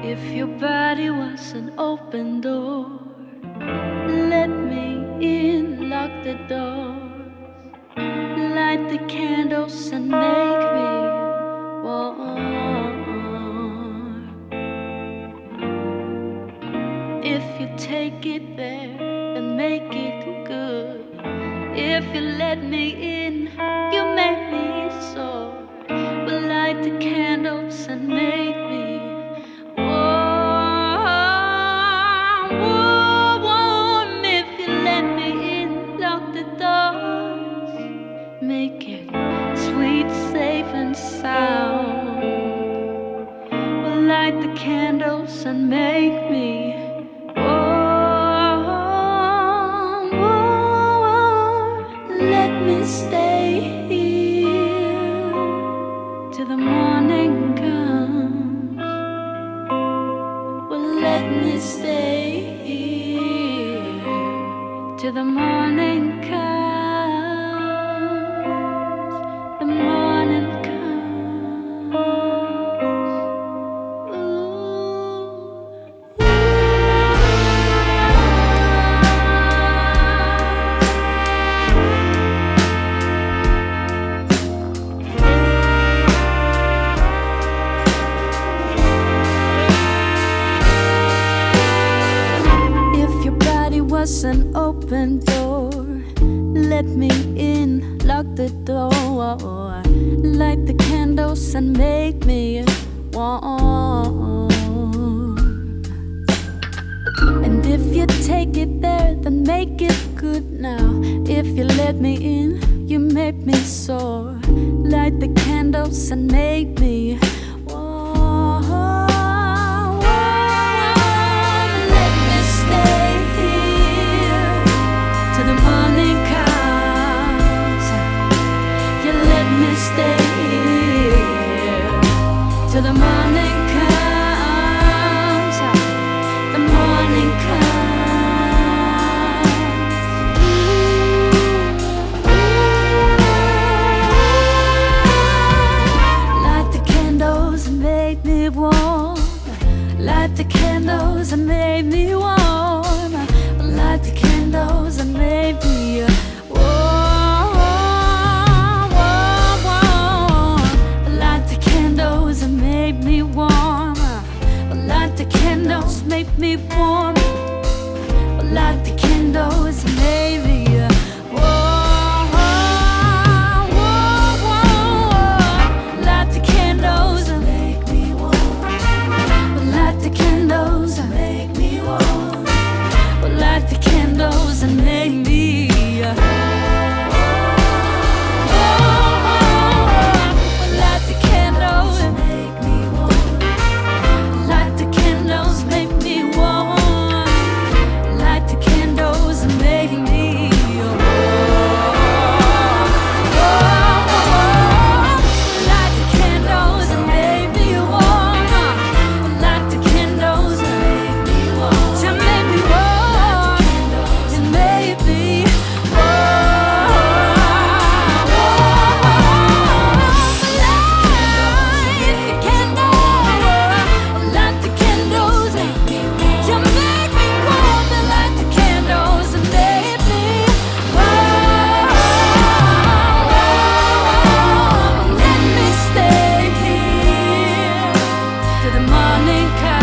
If your body was an open door, let me in, lock the doors, light the candles and make me warm. If you take it there, then make it good. If you let me in, you make me soar. We'll light the candles and make me warm, warm, warm. If you let me in, lock the doors, make it sweet, safe and sound. We'll light the candles and make me warm, warm. Let me stay here till the morning comes. Well, let me stay here till the morning comes. The morning comes. Was an open door, let me in, lock the door, light the candles and make me warm. And if you take it there, then make it good now. If you let me in, you make me soar. Light the candles and make me warm. Let me stay till the morning comes. You let me stay here till the morning comes. The morning comes. Light the candles and make me warm. Light the candles and make me warm. Light the candles and make me warm, warm, warm. Light the candles and make me warm. Light the candles, make me warm. Light the candles and make me warm, warm, warm. Light the candles and make me warm. Light the candles and make me warm. Light the candles and make me light the candles and make me warm. Light the candles, make me warm. Light the candles and make me warm. Light the candles and make me warm. Light the candles and make me warm. To make me warm. And make me warm. Light the candles. Light the candles and to make me warm. Light the candles and make me warm. Let me stay here till the morning comes.